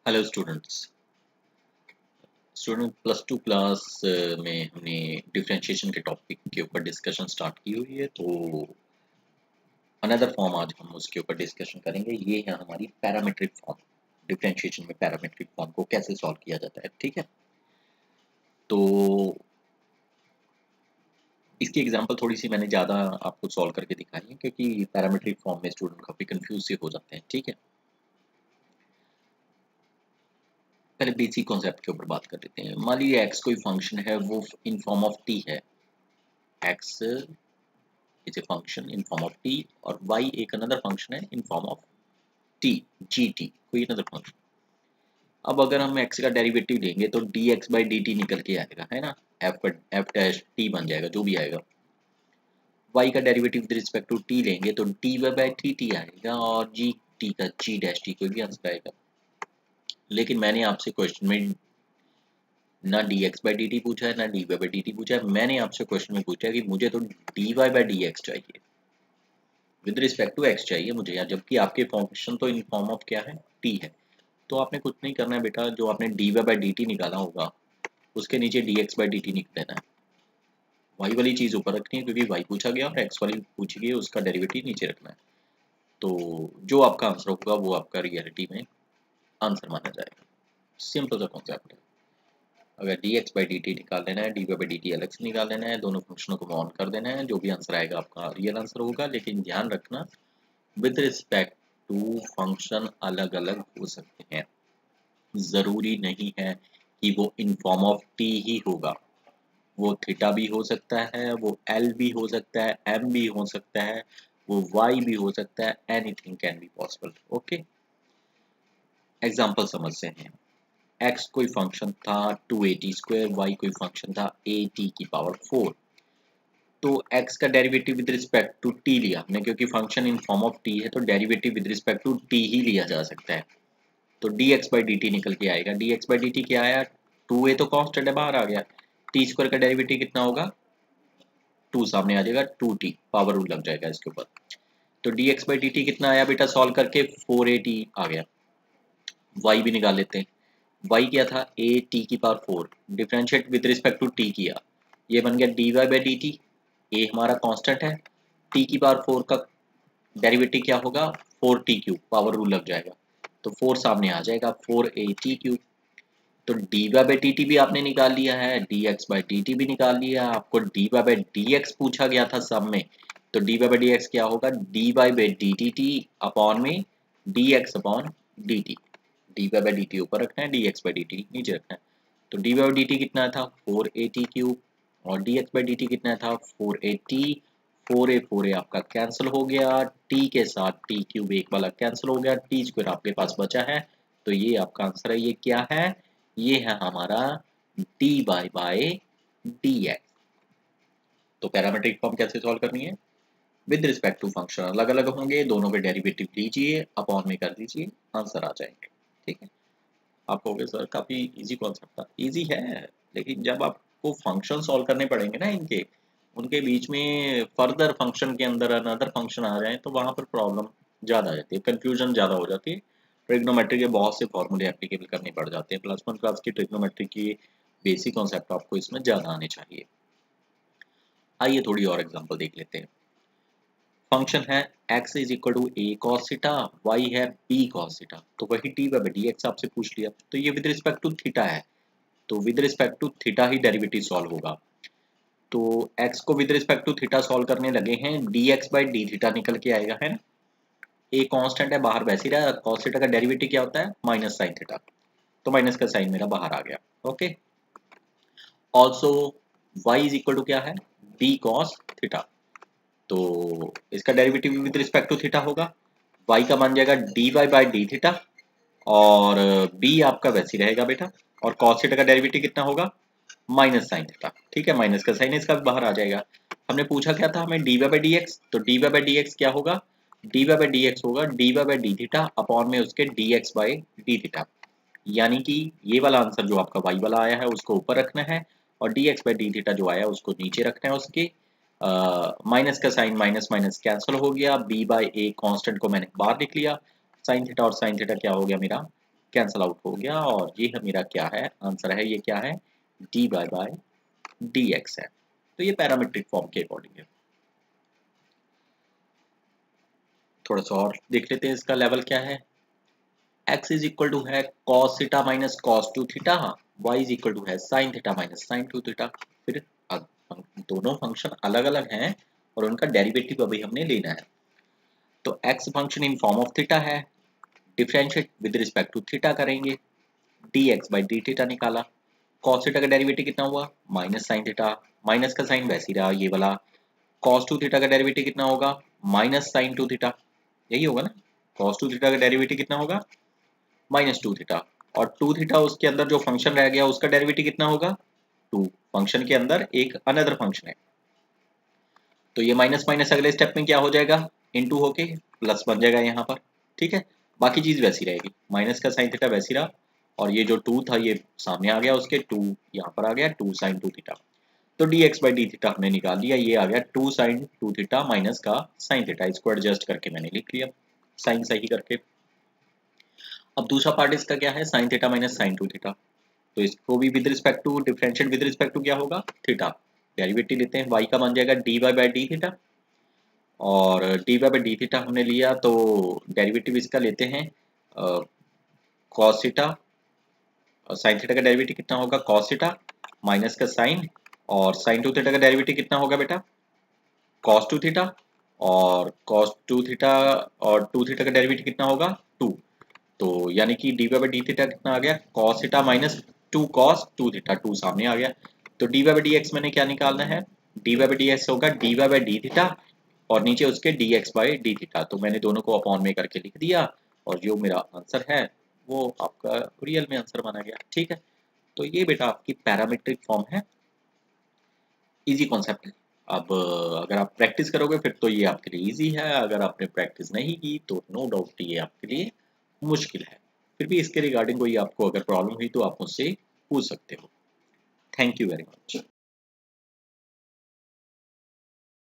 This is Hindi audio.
Hello student plus two class में हमने डिफरेंशिएशन के टॉपिक के ऊपर डिस्कशन स्टार्ट की हुई है। तो अनदर फॉर्म आज हम उसके ऊपर डिस्कशन करेंगे। ये है हमारी पैरामीट्रिक फॉर्म। डिफरेंशिएशन में पैरामीट्रिक फॉर्म को कैसे सॉल्व किया जाता है, ठीक है। तो इसकी एग्जांपल थोड़ी सी मैंने ज़्यादा आपको सॉल्व करके दिखाई है, क्योंकि पैरामीट्रिक फॉर्म में स्टूडेंट काफ़ी कंफ्यूज से हो जाते हैं, ठीक है। पहले बेसिक कॉन्सेप्ट के ऊपर बात कर लेते हैं। मान लीजिए एक्स कोई फंक्शन है, वो इन फॉर्म ऑफ टी है। X is a function in form of t और y एक another function है in form of t, gt कोई another function। अब अगर हम x का डेरिवेटिव लेंगे तो dx by dt निकल के आएगा, है ना। f डैश t बन जाएगा, जो भी आएगा। y का derivative with respect to t लेंगे तो dy by dt आएगा और gt का g डैश t कोई भी आंसर आएगा। लेकिन मैंने आपसे क्वेश्चन में ना dx by dt पूछा है, ना dy by dt पूछा है। मैंने आपसे क्वेश्चन में पूछा है कि मुझे तो dy by dx चाहिए, विद रिस्पेक्ट टू एक्स चाहिए मुझे यहाँ, जबकि आपके फंक्शन तो इन फॉर्म ऑफ क्या है, टी है। तो आपने कुछ नहीं करना है बेटा, जो आपने D Y by D T निकाला होगा उसके नीचे D X by D T निकाल देना है। वाई वाली चीज़ ऊपर रखनी है क्योंकि वाई पूछा गया, और एक्स वाली पूछी गई उसका डेरिवेटिव नीचे रखना है। तो जो आपका आंसर होगा वो आपका रियलिटी में आंसर माना जाएगा। सिंपल सा कॉन्सेप्ट है। अगर D X by D T निकाल लेना है, D Y by D T अलग से निकाल लेना है, दोनों फंक्शनों को ऑन कर देना है, जो भी आंसर आएगा आपका रियल आंसर होगा। लेकिन ध्यान रखना, विद रिस्पेक्ट टू फंक्शन अलग अलग हो सकते हैं। जरूरी नहीं है कि वो इन फॉर्म ऑफ टी ही होगा। वो थीटा भी हो सकता है, वो एल भी हो सकता है, एम भी हो सकता है, वो वाई भी हो सकता है। Anything can be possible. Okay, example समझते हैं। एक्स कोई फंक्शन था 2a t स्क्वायर, वाई कोई फंक्शन था a t की पावर 4। तो x का derivative with respect to t लिया हमने, क्योंकि function in form of t है तो derivative with respect to t ही लिया जा सकता है। तो dx by dt निकल के आएगा। dx by dt क्या आया, 2a तो कांस्टेंट है, बाहर आ गया। t स्क्वायर का डेरिवेटिव कितना होगा, 2 सामने आ जाएगा, 2t पावर रूल लग जाएगा इसके ऊपर। तो dx by dt कितना आया बेटा, सॉल्व करके 4at आ गया। y भी निकाल लेते हैं। y क्या था, at की power 4, differentiate with respect to t किया, ये बन गया dy by dt। a हमारा कांस्टेंट है, t की पावर 4 का डेरिवेटिव क्या होगा, 4t क्यूब, पावर रूल लग जाएगा। तो 4 सामने आ जाएगा, 4at क्यूब। तो dy बाई dt भी आपने निकाल लिया है, dx बाई dt भी निकाल लिया। आपको dy बाई dx पूछा गया था सब में, तो dy बाई dx क्या होगा, dy बाई dt अपॉन में dx upon dt। dy by dt ऊपर रखना है, dx बाई dt नीचे रखना है। तो dy बाई dt कितना था, 4at क्यूब, और dx बाई dt कितना था, 4at। 4a आपका कैंसिल हो गया, t के साथ t क्यूब एक वाला कैंसिल हो गया, t स्क्वायर आपके पास बचा है। तो ये आपका आंसर है। ये क्या है, ये है हमारा dy बाई dx। तो पैरामीट्रिक फॉर्म कैसे सॉल्व करनी है, विद रिस्पेक्ट टू फंक्शन अलग अलग होंगे, दोनों के डेरिवेटिव लीजिए, अपॉन में कर दीजिए, आंसर आ जाएंगे। ठीक है। आप कहोगे सर काफी इजी कॉन्सेप्ट था। इजी है, लेकिन जब आपको फंक्शन सॉल्व करने पड़ेंगे ना इनके, उनके बीच में फर्दर फंक्शन के अंदर अनदर फंक्शन आ जाए तो वहां पर प्रॉब्लम ज्यादा आ जाती है, कंफ्यूजन ज्यादा हो जाती है। ट्रिग्नोमेट्री के बहुत से फॉर्मूले एप्लीकेबल करने पड़ जाते हैं। प्लस वन क्लास की ट्रिग्नोमेट्री की बेसिक कॉन्सेप्ट आपको इसमें ज्यादा आने चाहिए। आइए थोड़ी और एग्जांपल देख लेते हैं। फंक्शन है x is equal to a cos theta, y है b cos थीटा। तो वही डी बाई डी एक्स आपसे पूछ लिया, तो ये विद रिस्पेक्ट टू थीटा है, तो विद रिस्पेक्ट टू थीटा ही डेरिवेटिव सॉल्व होगा। तो x को with respect to theta solve करने लगे हैं, dx बाई डी थीटा निकल के आएगा, है ना। a कांस्टेंट है, बाहर वैसे ही रहा। cos थीटा का डेरिवेटिव क्या होता है, माइनस साइन थीटा। तो माइनस का साइन मेरा बाहर आ गया। Okay, also y is equal to क्या है, b cos थीटा। तो इसका derivative with respect to theta होगा, y का बन जाएगा dy बाई डी थीटा, और b आपका वैसे ही रहेगा बेटा। और cos थीटा का डेरिवेटिव कितना होगा, माइनस साइन थीटा। ठीक है, माइनस का साइन इसका भी बाहर आ जाएगा। हमने पूछा क्या था हमें, dy बाई डी एक्स। तो dy बाई डी एक्स क्या होगा, dy बाई डी एक्स होगा dy by d theta upon में उसके dx बाई डी थीटा। यानी कि ये वाला आंसर जो आपका y वाला आया है उसको ऊपर रखना है, और dx बाई डी थीटा जो आया उसको नीचे रखना है। उसके माइनस का साइन माइनस माइनस कैंसिल हो गया, b बाई ए कॉन्स्टेंट को मैंने बाहर लिख लिया, साइन थीटा और साइन थीटा क्या हो गया मेरा, कैंसिल आउट हो गया और ये है मेरा क्या है आंसर है, ये क्या है dy बाय dx है। तो ये पैरामीट्रिक फॉर्म के अकॉर्डिंग है। थोड़ा सा और देख लेते हैं इसका लेवल क्या है। x इज इक्वल टू है cos theta minus cos 2 theta, y is equal to है sin theta minus sin 2 theta. फिर दोनों फंक्शन अलग अलग हैं और उनका डेरिवेटिव अभी हमने लेना है। तो x function in form of theta है, differentiate with respect to theta करेंगे, dx बाई डी थीटा निकाला। cos थीटा का डेरिवेटिव कितना हुआ माइनस sin थीटा, माइनस का साइन वैसे ही रहा ये वाला। cos 2 थीटा का डेरिवेटिव कितना होगा माइनस sin 2 थीटा, यही होगा ना। cos 2 थीटा का डेरिवेटिव कितना होगा माइनस 2 थीटा, और 2 थीटा उसके अंदर जो फंक्शन रह गया उसका डेरिवेटिव कितना होगा 2, फंक्शन के अंदर एक अनदर फंक्शन है। तो ये माइनस माइनस अगले स्टेप में क्या हो जाएगा इनटू होके प्लस बन जाएगा यहाँ पर, ठीक है। बाकी चीज वैसी रहेगी, माइनस का साइन थीटा वैसी रहा और ये जो 2 था ये सामने आ गया, उसके 2 यहाँ पर आ गया 2 साइन 2 थीटा। तो dx बाई डी थीटा हमने निकाल लिया, ये आ गया 2 साइन 2 थीटा माइनस का साइन थीटा, इसको एडजस्ट करके मैंने लिख लिया साइन सही करके। अब दूसरा पार्ट इसका क्या है sine theta minus sine 2 theta, तो इसको भी with respect to differentiate with respect to क्या होगा थीटा, डेरिवेटिव लेते हैं y का बन जाएगा dy बाई डी थीटा, और dy बाई डी थीटा हमने लिया तो डेरिवेटिव इसका लेते हैं cos थीटा, और sin थीटा का डेरिवेटिव कितना होगा cos थीटा माइनस का sin, और sin 2 थीटा का डेरिवेटिव कितना होगा बेटा cos 2 थीटा, और cos 2 थीटा और 2 थीटा का डेरिवेटिव कितना होगा 2। तो यानी कि dy बाई डी थीटा कितना आ गया cos theta minus 2 cos 2 theta, 2 सामने आ गया। तो dy बाई dx मैंने क्या निकालना है dy बाई dx होगा dy बाई डी थीटा और नीचे उसके dx बाई डी थीटा, तो मैंने दोनों को अपॉन में करके लिख दिया और जो मेरा आंसर है वो आपका रियल में आंसर बना गया, ठीक है। तो ये बेटा आपकी पैरामीट्रिक फॉर्म है, इजी कॉन्सेप्ट है। अब अगर आप प्रैक्टिस करोगे फिर तो ये आपके लिए इजी है, अगर आपने प्रैक्टिस नहीं की तो नो डाउट ये आपके लिए मुश्किल है। फिर भी इसके रिगार्डिंग कोई आपको अगर प्रॉब्लम हुई तो आप मुझसे पूछ सकते हो। Thank you very much.